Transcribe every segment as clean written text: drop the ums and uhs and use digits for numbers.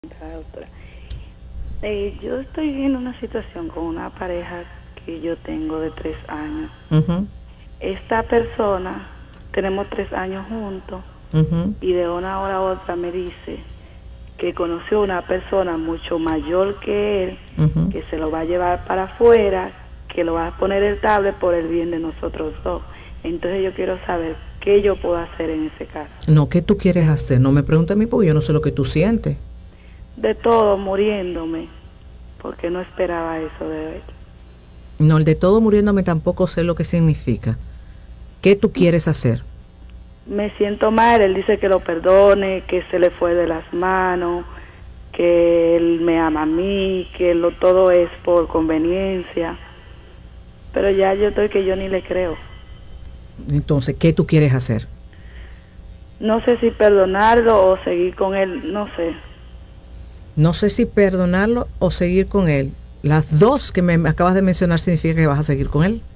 Doctora. Yo estoy viviendo una situación con una pareja que yo tengo de 3 años. Esta persona, tenemos 3 años juntos, y de una hora a otra me dice que conoció a una persona mucho mayor que él, que se lo va a llevar para afuera, que lo va a poner estable por el bien de nosotros dos. Entonces yo quiero saber qué yo puedo hacer en ese caso. No, ¿qué tú quieres hacer? No me preguntes a mí porque yo no sé lo que tú sientes. De todo, muriéndome, porque no esperaba eso de él. No, el de todo muriéndome tampoco sé lo que significa. ¿Qué tú quieres hacer? Me siento mal, él dice que lo perdone, que se le fue de las manos, que él me ama a mí, que todo es por conveniencia, pero ya yo estoy que yo ni le creo. Entonces, ¿qué tú quieres hacer? No sé si perdonarlo o seguir con él, no sé. No sé si perdonarlo o seguir con él. Las dos que me acabas de mencionar significa que vas a seguir con él.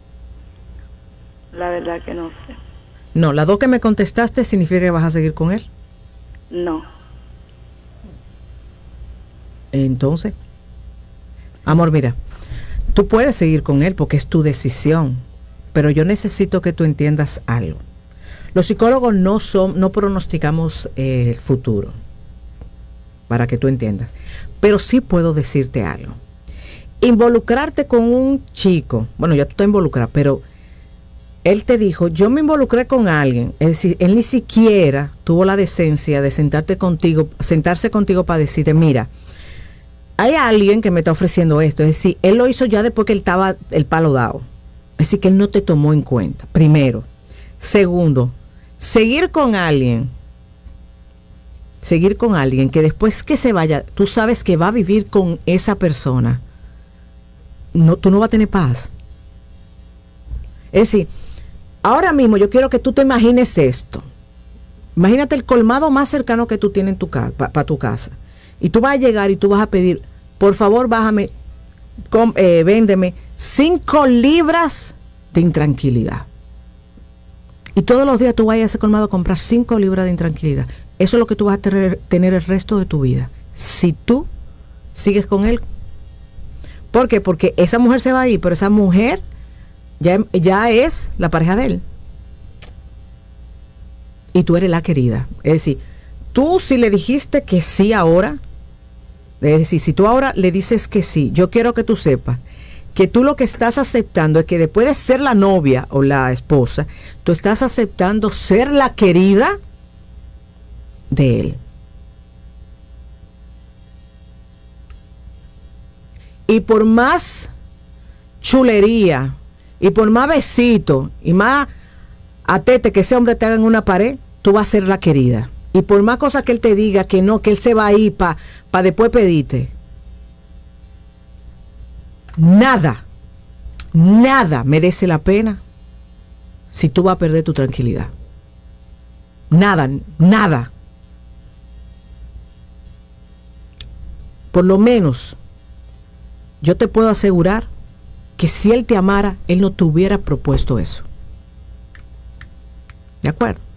La verdad que no sé. No, las dos que me contestaste significa que vas a seguir con él. No. Entonces, amor, mira, tú puedes seguir con él porque es tu decisión, pero yo necesito que tú entiendas algo. Los psicólogos no pronosticamos el futuro, para que tú entiendas, pero sí puedo decirte algo. Involucrarte con un chico, bueno, ya tú estás involucrada, pero él te dijo, yo me involucré con alguien, es decir, él ni siquiera tuvo la decencia de sentarse contigo para decirte, mira, hay alguien que me está ofreciendo esto, es decir, él lo hizo ya después que él estaba el palo dado, es decir, que él no te tomó en cuenta, primero. Segundo, seguir con alguien que después que se vaya, tú sabes que va a vivir con esa persona, no, tú no vas a tener paz. Es decir, ahora mismo yo quiero que tú te imagines esto. Imagínate el colmado más cercano que tú tienes en tu casa, para tu casa. Y tú vas a llegar y tú vas a pedir, por favor, bájame, véndeme 5 libras de intranquilidad. Y todos los días tú vayas a ese colmado a comprar 5 libras de intranquilidad. Eso es lo que tú vas a tener el resto de tu vida. Si tú sigues con él. ¿Por qué? Porque esa mujer se va a ir, pero esa mujer ya es la pareja de él. Y tú eres la querida. Es decir, tú si le dijiste que sí ahora, es decir, si tú ahora le dices que sí, yo quiero que tú sepas que tú lo que estás aceptando es que después de ser la novia o la esposa, tú estás aceptando ser la querida de él. Y por más chulería, y por más besito, y más atete que ese hombre te haga en una pared, tú vas a ser la querida. Y por más cosas que él te diga que no, que él se va a ir para después pedirte, nada merece la pena si tú vas a perder tu tranquilidad. Nada. Por lo menos, yo te puedo asegurar que si él te amara, él no te hubiera propuesto eso. ¿De acuerdo?